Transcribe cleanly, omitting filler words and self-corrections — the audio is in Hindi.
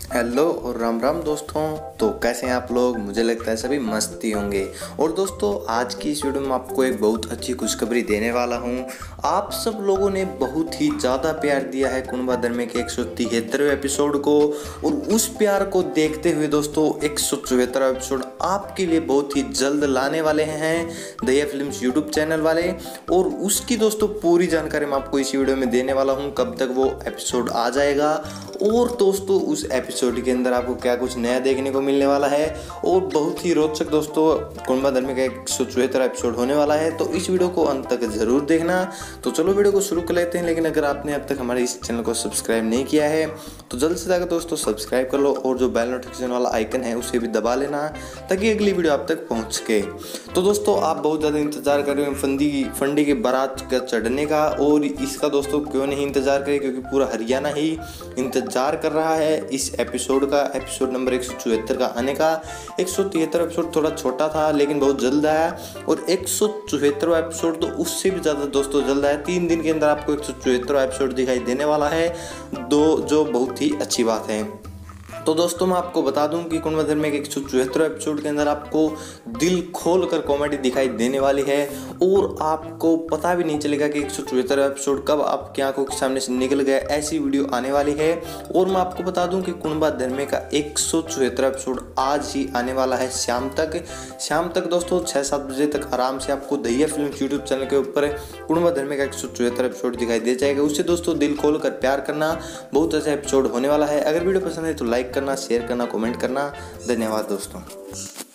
हेलो और राम राम दोस्तों। तो कैसे हैं आप लोग? मुझे लगता है सभी मस्ती होंगे। और दोस्तों, आज की इस वीडियो में आपको एक बहुत अच्छी खुशखबरी देने वाला हूं। आप सब लोगों ने बहुत ही ज़्यादा प्यार दिया है कुनबा धर्मे के 173वें एपिसोड को, और उस प्यार को देखते हुए दोस्तों 174वां एपिसोड आपके लिए बहुत ही जल्द लाने वाले हैं दया फिल्म्स यूट्यूब चैनल वाले। और उसकी दोस्तों पूरी जानकारी मैं आपको इस वीडियो में देने वाला हूँ, कब तक वो एपिसोड आ जाएगा और दोस्तों उस एपिसोड के अंदर आपको क्या कुछ नया देखने को मिलने वाला है। और बहुत ही रोचक दोस्तों कुनबा धर्मे का 174वां एपिसोड होने वाला है, तो इस वीडियो को अंत तक जरूर देखना। तो चलो वीडियो को शुरू कर लेते हैं। लेकिन अगर आपने अब तक हमारे इस चैनल को सब्सक्राइब नहीं किया है तो जल्द से जाकर दोस्तों सब्सक्राइब कर लो, और जो बेल नोटिफिकेशन वाला आइकन है उसे भी दबा लेना ताकि अगली वीडियो आप तक पहुंच सके। तो दोस्तों, आप बहुत ज़्यादा इंतजार कर रहे हो फंडी की बारात का चढ़ने का, और इसका दोस्तों क्यों नहीं इंतजार करें, क्योंकि पूरा हरियाणा ही इंतजार कर रहा है इस एपिसोड का, एपिसोड नंबर 174 का आने का। 173 एपिसोड थोड़ा छोटा था लेकिन बहुत जल्द आया, और 174वां एपिसोड तो उससे भी ज़्यादा दोस्तों जल्द आया। 3 दिन के अंदर आपको 174वां एपिसोड दिखाई देने वाला है, जो बहुत ही अच्छी बात है। तो दोस्तों, मैं आपको बता दूं कि कुनबा धर्मे के 174वें एपिसोड के अंदर आपको दिल खोल कर कॉमेडी दिखाई देने वाली है, और आपको पता भी नहीं चलेगा कि 174वां एपिसोड कब आपकी आंखों के सामने से निकल गया, ऐसी वीडियो आने वाली है। और मैं आपको बता दूं कि कुनबा धर्मे का 174वां एपिसोड आज ही आने वाला है शाम तक दोस्तों 6-7 बजे तक आराम से आपको दहिया फिल्म यूट्यूब चैनल के ऊपर कुनबा धर्मे का 174वां एपिसोड दिखाई दे जाएगा। उससे दोस्तों दिल खोल कर प्यार करना, बहुत अच्छा एपिसोड होने वाला है। अगर वीडियो पसंद है तो लाइक करना, शेयर करना, कमेंट करना। धन्यवाद दोस्तों।